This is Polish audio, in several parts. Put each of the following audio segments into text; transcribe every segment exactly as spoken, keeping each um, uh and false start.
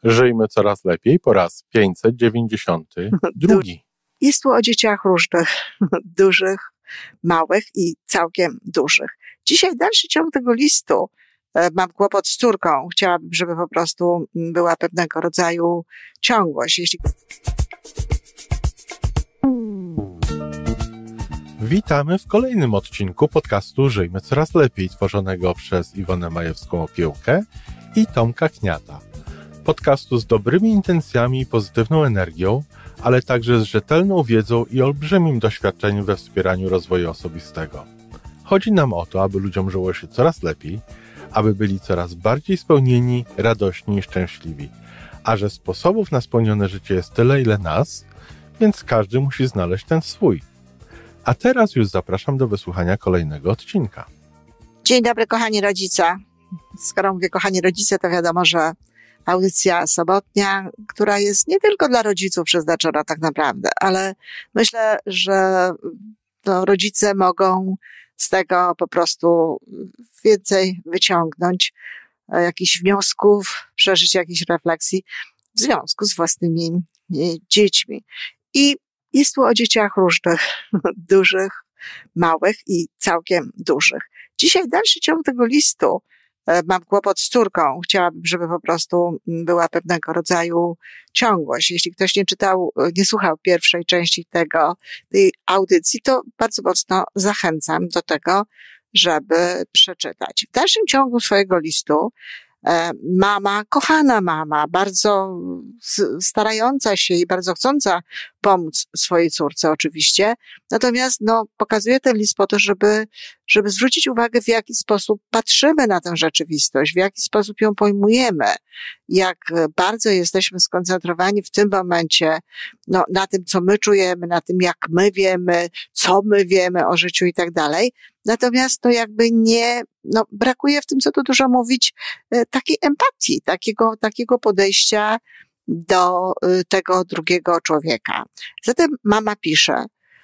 Żyjmy coraz lepiej po raz pięćset dziewięćdziesiąty drugi. Jest tu o dzieciach różnych, dużych, małych i całkiem dużych. Dzisiaj dalszy ciąg tego listu. Mam kłopot z córką. Chciałabym, żeby po prostu była pewnego rodzaju ciągłość. Jeśli... Witamy w kolejnym odcinku podcastu Żyjmy Coraz Lepiej, tworzonego przez Iwonę Majewską-Opiełkę i Tomka Kniata. Podcastu z dobrymi intencjami i pozytywną energią, ale także z rzetelną wiedzą i olbrzymim doświadczeniem we wspieraniu rozwoju osobistego. Chodzi nam o to, aby ludziom żyło się coraz lepiej, aby byli coraz bardziej spełnieni, radośni i szczęśliwi. A że sposobów na spełnione życie jest tyle, ile nas, więc każdy musi znaleźć ten swój. A teraz już zapraszam do wysłuchania kolejnego odcinka. Dzień dobry, kochani rodzice. Skoro mówię kochani rodzice, to wiadomo, że audycja sobotnia, która jest nie tylko dla rodziców przeznaczona tak naprawdę, ale myślę, że no, rodzice mogą z tego po prostu więcej wyciągnąć, jakichś wniosków, przeżyć jakichś refleksji w związku z własnymi dziećmi. I jest tu o dzieciach różnych, dużych, małych i całkiem dużych. Dzisiaj dalszy ciąg tego listu. Mam kłopot z córką. Chciałabym, żeby po prostu była pewnego rodzaju ciągłość. Jeśli ktoś nie czytał, nie słuchał pierwszej części tego, tej audycji, to bardzo mocno zachęcam do tego, żeby przeczytać. W dalszym ciągu swojego listu mama, kochana mama, bardzo starająca się i bardzo chcąca pomóc swojej córce oczywiście, natomiast no, pokazuje ten list po to, żeby, żeby zwrócić uwagę, w jaki sposób patrzymy na tę rzeczywistość, w jaki sposób ją pojmujemy, jak bardzo jesteśmy skoncentrowani w tym momencie no, na tym, co my czujemy, na tym, jak my wiemy, co my wiemy o życiu i tak dalej. Natomiast to jakby nie, no brakuje w tym, co tu dużo mówić, takiej empatii, takiego, takiego podejścia do tego drugiego człowieka. Zatem mama pisze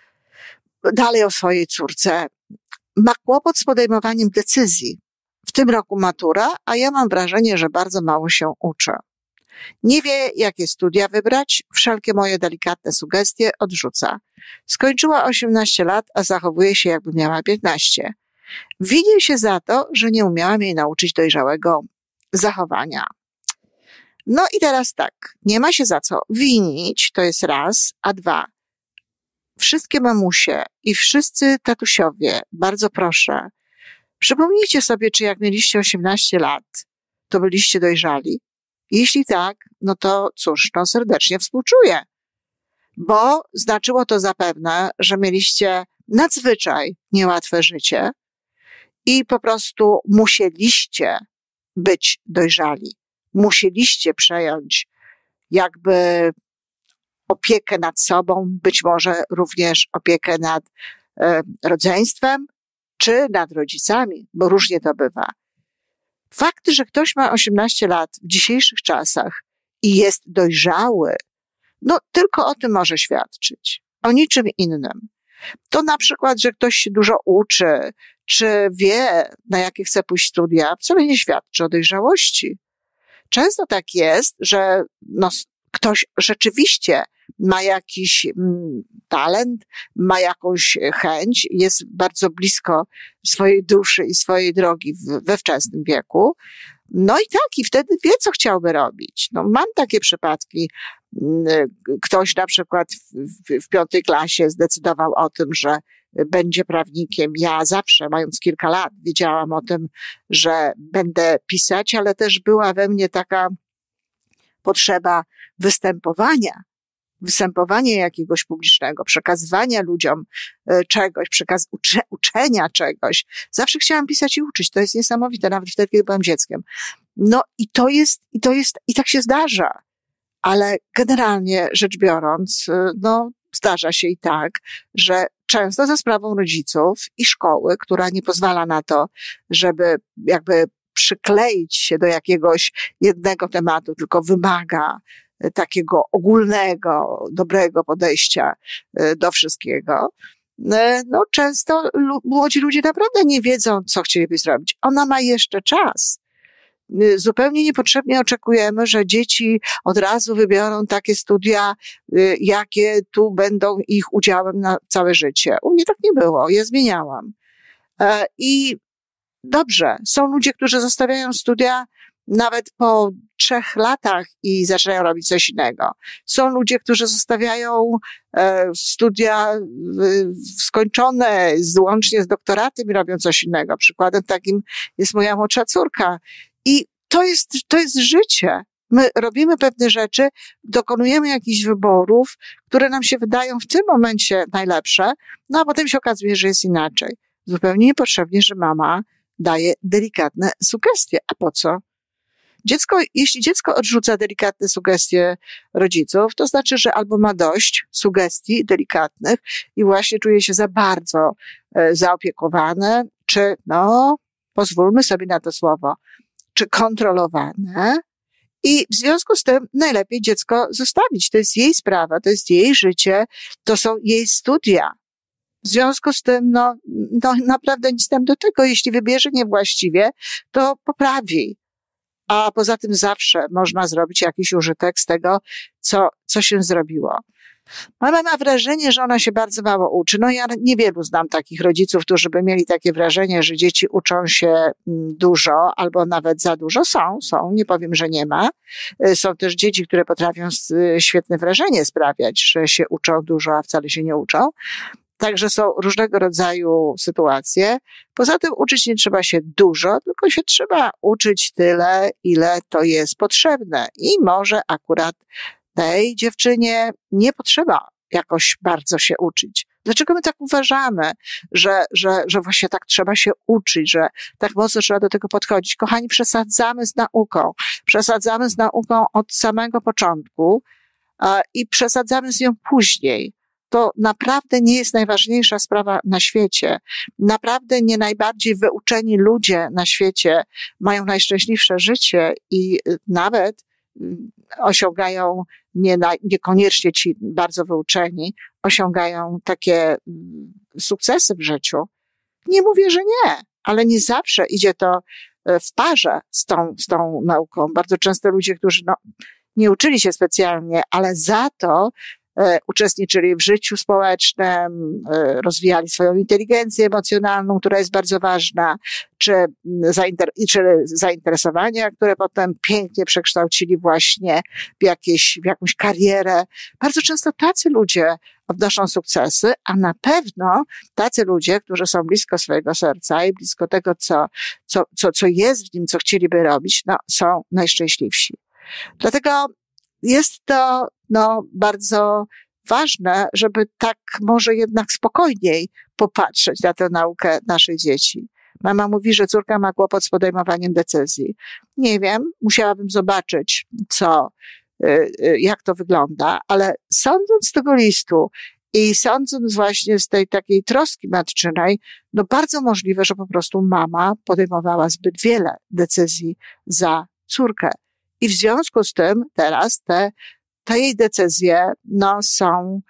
dalej o swojej córce. Ma kłopot z podejmowaniem decyzji. W tym roku matura, a ja mam wrażenie, że bardzo mało się uczy. Nie wie, jakie studia wybrać, wszelkie moje delikatne sugestie odrzuca. Skończyła osiemnaście lat, a zachowuje się, jakby miała piętnaście. Winię się za to, że nie umiałam jej nauczyć dojrzałego zachowania. No i teraz tak, nie ma się za co winić, to jest raz, a dwa. Wszystkie mamusie i wszyscy tatusiowie, bardzo proszę, przypomnijcie sobie, czy jak mieliście osiemnaście lat, to byliście dojrzali. Jeśli tak, no to cóż, no serdecznie współczuję, bo znaczyło to zapewne, że mieliście nadzwyczaj niełatwe życie i po prostu musieliście być dojrzali. Musieliście przejąć jakby opiekę nad sobą, być może również opiekę nad e, rodzeństwem, czy nad rodzicami, bo różnie to bywa. Fakt, że ktoś ma osiemnaście lat w dzisiejszych czasach i jest dojrzały, no tylko o tym może świadczyć, o niczym innym. To na przykład, że ktoś się dużo uczy, czy wie, na jakie chce pójść studia, wcale nie świadczy o dojrzałości. Często tak jest, że no, ktoś rzeczywiście ma jakiś mm, talent, ma jakąś chęć, jest bardzo blisko swojej duszy i swojej drogi w, we wczesnym wieku. No i tak, i wtedy wie, co chciałby robić. No, mam takie przypadki. Ktoś na przykład w, w, w piątej klasie zdecydował o tym, że będzie prawnikiem. Ja zawsze, mając kilka lat, wiedziałam o tym, że będę pisać, ale też była we mnie taka potrzeba występowania, występowania jakiegoś publicznego, przekazywania ludziom czegoś, przekaz- ucze- uczenia czegoś. Zawsze chciałam pisać i uczyć. To jest niesamowite, nawet wtedy, kiedy byłam dzieckiem. No i to jest, i to jest, i tak się zdarza. Ale generalnie rzecz biorąc, no zdarza się i tak, że często za sprawą rodziców i szkoły, która nie pozwala na to, żeby jakby przykleić się do jakiegoś jednego tematu, tylko wymaga takiego ogólnego, dobrego podejścia do wszystkiego. No często młodzi ludzie naprawdę nie wiedzą, co chcieliby zrobić. Ona ma jeszcze czas. zupełnie niepotrzebnie oczekujemy, że dzieci od razu wybiorą takie studia, jakie tu będą ich udziałem na całe życie. U mnie tak nie było, ja zmieniałam. I dobrze, są ludzie, którzy zostawiają studia nawet po trzech latach i zaczynają robić coś innego. Są ludzie, którzy zostawiają e, studia e, skończone, łącznie z doktoratem i robią coś innego. Przykładem takim jest moja młodsza córka. I to jest, to jest życie. My robimy pewne rzeczy, dokonujemy jakichś wyborów, które nam się wydają w tym momencie najlepsze, no a potem się okazuje, że jest inaczej. Zupełnie niepotrzebnie, że mama daje delikatne sugestie. A po co? Dziecko, jeśli dziecko odrzuca delikatne sugestie rodziców, to znaczy, że albo ma dość sugestii delikatnych i właśnie czuje się za bardzo e, zaopiekowane, czy, no, pozwólmy sobie na to słowo, czy kontrolowane. I w związku z tym najlepiej dziecko zostawić. To jest jej sprawa, to jest jej życie, to są jej studia. W związku z tym, no, no naprawdę nic tam do tego. Jeśli wybierze niewłaściwie, to poprawi. A poza tym zawsze można zrobić jakiś użytek z tego, co, co się zrobiło. Mama ma wrażenie, że ona się bardzo mało uczy. No ja niewielu znam takich rodziców, którzy by mieli takie wrażenie, że dzieci uczą się dużo albo nawet za dużo. Są, są, nie powiem, że nie ma. Są też dzieci, które potrafią świetne wrażenie sprawiać, że się uczą dużo, a wcale się nie uczą. Także są różnego rodzaju sytuacje. Poza tym uczyć nie trzeba się dużo, tylko się trzeba uczyć tyle, ile to jest potrzebne. I może akurat tej dziewczynie nie potrzeba jakoś bardzo się uczyć. Dlaczego my tak uważamy, że, że, że właśnie tak trzeba się uczyć, że tak mocno trzeba do tego podchodzić? Kochani, przesadzamy z nauką. Przesadzamy z nauką od samego początku a, i przesadzamy z nią później. To naprawdę nie jest najważniejsza sprawa na świecie. Naprawdę nie najbardziej wyuczeni ludzie na świecie mają najszczęśliwsze życie i nawet osiągają, nie na, niekoniecznie ci bardzo wyuczeni, osiągają takie sukcesy w życiu. Nie mówię, że nie, ale nie zawsze idzie to w parze z tą, z tą nauką. Bardzo często ludzie, którzy no, nie uczyli się specjalnie, ale za to uczestniczyli w życiu społecznym, rozwijali swoją inteligencję emocjonalną, która jest bardzo ważna, czy, zainter- czy zainteresowania, które potem pięknie przekształcili właśnie w, jakieś, w jakąś karierę. Bardzo często tacy ludzie odnoszą sukcesy, a na pewno tacy ludzie, którzy są blisko swojego serca i blisko tego, co, co, co, co jest w nim, co chcieliby robić, no, są najszczęśliwsi. Dlatego jest to no, bardzo ważne, żeby tak może jednak spokojniej popatrzeć na tę naukę naszych dzieci. Mama mówi, że córka ma kłopot z podejmowaniem decyzji. Nie wiem, musiałabym zobaczyć, co, jak to wygląda, ale sądząc z tego listu i sądząc właśnie z tej takiej troski matczynej, no bardzo możliwe, że po prostu mama podejmowała zbyt wiele decyzji za córkę. I w związku z tym teraz te, te jej decyzje, no są,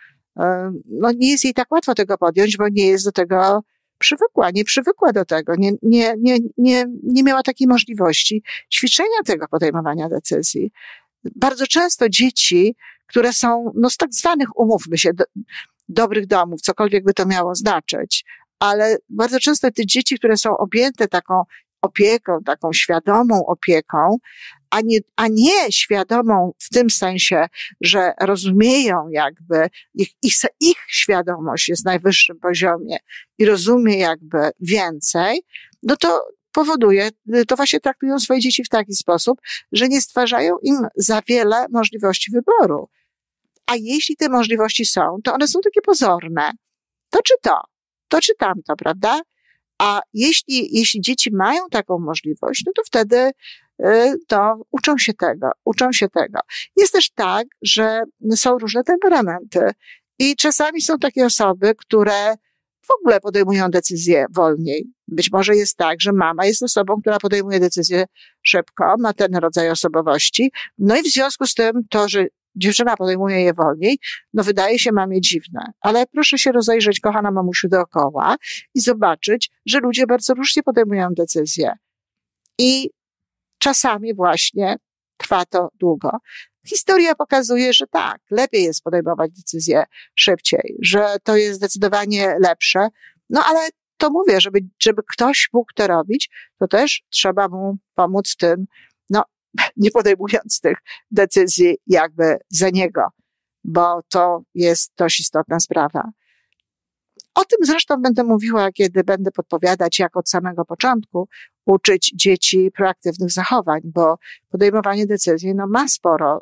no nie jest jej tak łatwo tego podjąć, bo nie jest do tego przywykła, nie przywykła do tego, nie, nie, nie, nie, nie miała takiej możliwości ćwiczenia tego podejmowania decyzji. Bardzo często dzieci, które są, no z tak zwanych, umówmy się, do, dobrych domów, cokolwiek by to miało znaczyć, ale bardzo często te dzieci, które są objęte taką opieką, taką świadomą opieką, a nie, a nie świadomą w tym sensie, że rozumieją jakby, ich, ich, ich świadomość jest na najwyższym poziomie i rozumie jakby więcej, no to powoduje, to właśnie traktują swoje dzieci w taki sposób, że nie stwarzają im za wiele możliwości wyboru. A jeśli te możliwości są, to one są takie pozorne. To czy to, to czy tamto, prawda? A jeśli, jeśli dzieci mają taką możliwość, no to wtedy to uczą się tego, uczą się tego. Jest też tak, że są różne temperamenty i czasami są takie osoby, które w ogóle podejmują decyzje wolniej. Być może jest tak, że mama jest osobą, która podejmuje decyzje szybko, ma ten rodzaj osobowości, no i w związku z tym to, że dziewczyna podejmuje je wolniej, no wydaje się mamie dziwne. Ale proszę się rozejrzeć, kochana mamusiu, dookoła i zobaczyć, że ludzie bardzo różnie podejmują decyzje. I czasami właśnie trwa to długo. Historia pokazuje, że tak, lepiej jest podejmować decyzje szybciej, że to jest zdecydowanie lepsze. No ale to mówię, żeby, żeby ktoś mógł to robić, to też trzeba mu pomóc w tym, no nie podejmując tych decyzji jakby za niego, bo to jest dość istotna sprawa. O tym zresztą będę mówiła, kiedy będę podpowiadać, jak od samego początku uczyć dzieci proaktywnych zachowań, bo podejmowanie decyzji no, ma sporo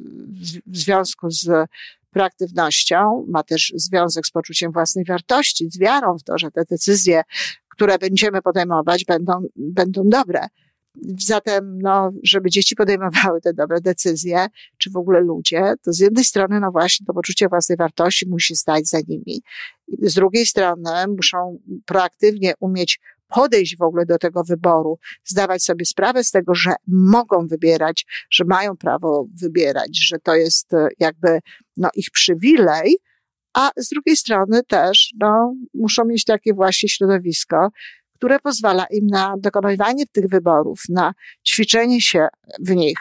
w związku z proaktywnością, ma też związek z poczuciem własnej wartości, z wiarą w to, że te decyzje, które będziemy podejmować, będą, będą dobre. Zatem, no, żeby dzieci podejmowały te dobre decyzje, czy w ogóle ludzie, to z jednej strony, no właśnie, to poczucie własnej wartości musi stać za nimi. Z drugiej strony muszą proaktywnie umieć podejść w ogóle do tego wyboru, zdawać sobie sprawę z tego, że mogą wybierać, że mają prawo wybierać, że to jest jakby, no, ich przywilej, a z drugiej strony też, no, muszą mieć takie właśnie środowisko, które pozwala im na dokonywanie tych wyborów, na ćwiczenie się w nich.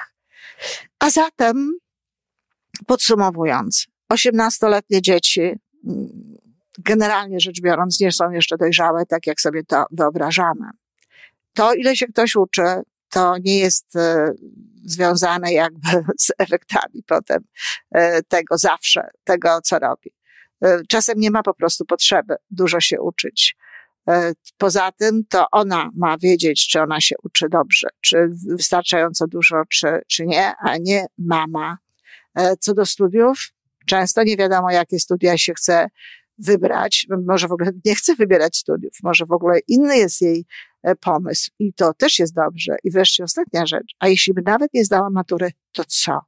A zatem, podsumowując, osiemnastoletnie dzieci, generalnie rzecz biorąc, nie są jeszcze dojrzałe, tak jak sobie to wyobrażamy. To, ile się ktoś uczy, to nie jest e, związane jakby z efektami potem e, tego zawsze, tego, co robi. E, czasem nie ma po prostu potrzeby dużo się uczyć. Poza tym to ona ma wiedzieć, czy ona się uczy dobrze, czy wystarczająco dużo, czy, czy nie, a nie mama. Co do studiów, często nie wiadomo, jakie studia się chce wybrać. Może w ogóle nie chce wybierać studiów, może w ogóle inny jest jej pomysł i to też jest dobrze. I wreszcie ostatnia rzecz, a jeśli by nawet nie zdała matury, to co?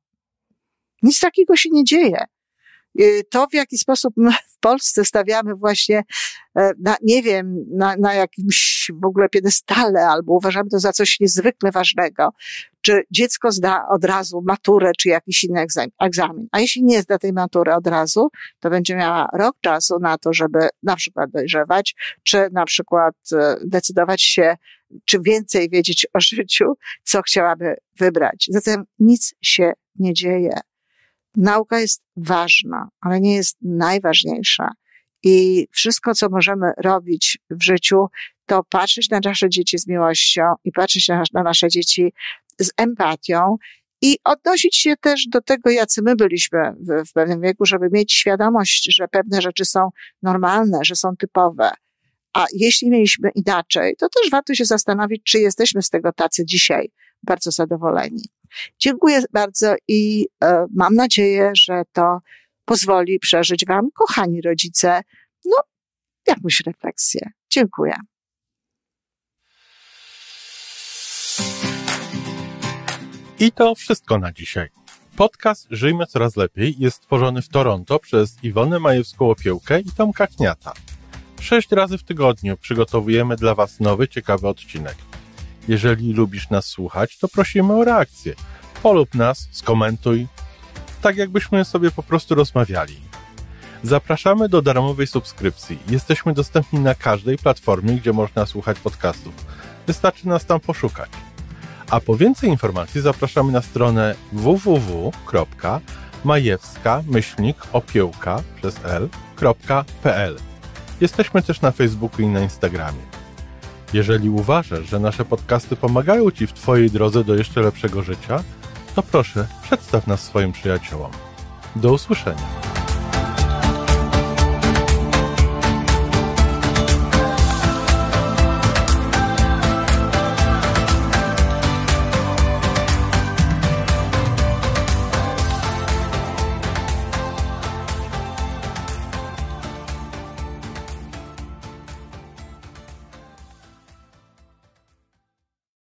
Nic takiego się nie dzieje. To, w jaki sposób my w Polsce stawiamy właśnie, na, nie wiem, na, na jakimś w ogóle piedestale, albo uważamy to za coś niezwykle ważnego, czy dziecko zda od razu maturę, czy jakiś inny egzamin. A jeśli nie zda tej matury od razu, to będzie miała rok czasu na to, żeby na przykład dojrzewać, czy na przykład decydować się, czy więcej wiedzieć o życiu, co chciałaby wybrać. Zatem nic się nie dzieje. Nauka jest ważna, ale nie jest najważniejsza. I wszystko, co możemy robić w życiu, to patrzeć na nasze dzieci z miłością i patrzeć na, na nasze dzieci z empatią i odnosić się też do tego, jacy my byliśmy w, w pewnym wieku, żeby mieć świadomość, że pewne rzeczy są normalne, że są typowe. A jeśli mieliśmy inaczej, to też warto się zastanowić, czy jesteśmy z tego tacy dzisiaj bardzo zadowoleni. Dziękuję bardzo i e, mam nadzieję, że to pozwoli przeżyć wam, kochani rodzice, no, jakąś refleksję. Dziękuję. I to wszystko na dzisiaj. Podcast Żyjmy Coraz Lepiej jest stworzony w Toronto przez Iwonę Majewską-Opiełkę i Tomka Kniata. Sześć razy w tygodniu przygotowujemy dla was nowy, ciekawy odcinek. Jeżeli lubisz nas słuchać, to prosimy o reakcję. Polub nas, skomentuj, tak jakbyśmy sobie po prostu rozmawiali. Zapraszamy do darmowej subskrypcji. Jesteśmy dostępni na każdej platformie, gdzie można słuchać podcastów. Wystarczy nas tam poszukać. A po więcej informacji zapraszamy na stronę w w w kropka majewska myślnik opiełka przez l kropka p l. Jesteśmy też na Facebooku i na Instagramie. Jeżeli uważasz, że nasze podcasty pomagają ci w twojej drodze do jeszcze lepszego życia, to proszę, przedstaw nas swoim przyjaciołom. Do usłyszenia.